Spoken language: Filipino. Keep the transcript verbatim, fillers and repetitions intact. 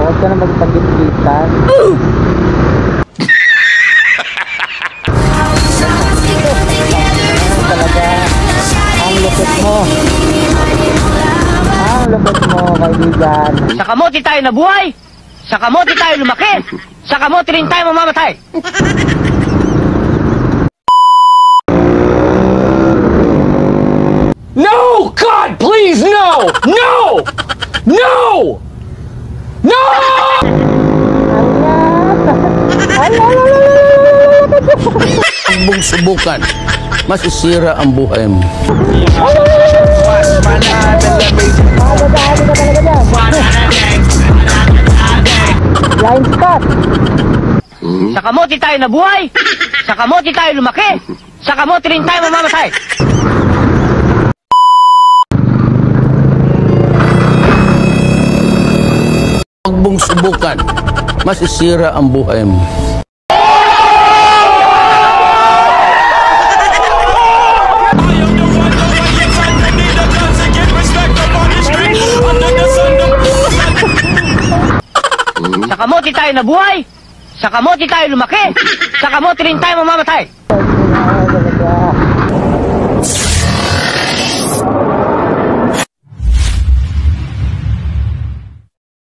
Huwag ka na magpagit-gitan. Ano talaga? Ang lupit mo. Ang lupit mo, kaibigan. Sa kamote tayo nabuhay. Sa kamote tayo lumaki. Sa kamote rin tayo mamamatay. No! God, please, no! No! No! No! Huwag subukan, masisira ang buhay mo. Blind spot. Sa kamote tayo nabuhay. Sa kamote tayo lumaki. Sa kamote rin tayo mamamatay. Huwag mong subukan, masisira ang buhay mo. Sa kamote tayo nabuhay. Sa kamote tayo lumaki. Sa kamote rin tayo mamamatay.